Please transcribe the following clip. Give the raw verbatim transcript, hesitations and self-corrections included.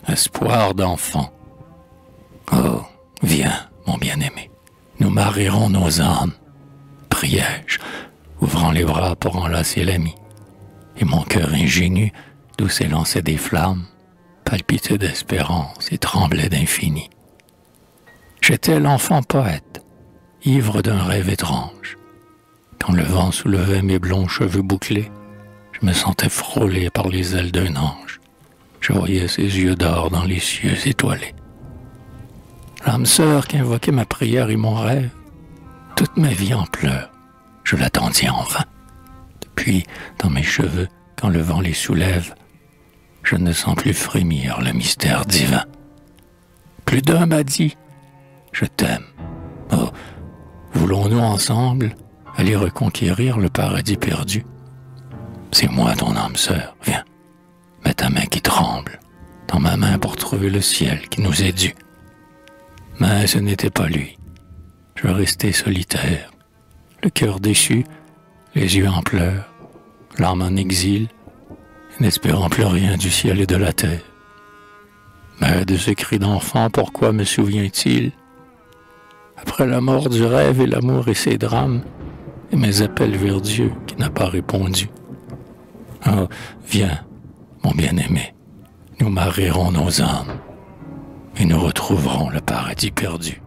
espoir d'enfant. Oh, viens, mon bien-aimé, nous marierons nos âmes, priai-je, ouvrant les bras pour enlacer l'ami. Et mon cœur ingénu, d'où s'élançaient des flammes, palpitait d'espérance et tremblait d'infini. J'étais l'enfant poète, ivre d'un rêve étrange. Quand le vent soulevait mes blonds cheveux bouclés, je me sentais frôlé par les ailes d'un ange. Je voyais ses yeux d'or dans les cieux étoilés. L'âme sœur qui invoquait ma prière et mon rêve, toute ma vie en pleurs, je l'attendis en vain. Depuis, dans mes cheveux, quand le vent les soulève, je ne sens plus frémir le mystère divin. Plus d'un m'a dit, je t'aime. Oh, voulons-nous ensemble aller reconquérir le paradis perdu? C'est moi ton âme sœur, viens, mets ta main qui tremble dans ma main pour trouver le ciel qui nous est dû. Mais ce n'était pas lui. Je restais solitaire, le cœur déchu, les yeux en pleurs, l'âme en exil, n'espérant plus rien du ciel et de la terre. Mais de ce cri d'enfant, pourquoi me souvient-il? Après la mort du rêve et l'amour et ses drames, et mes appels vers Dieu qui n'a pas répondu. Oh, viens, mon bien-aimé, nous marierons nos âmes et nous retrouverons le paradis perdu.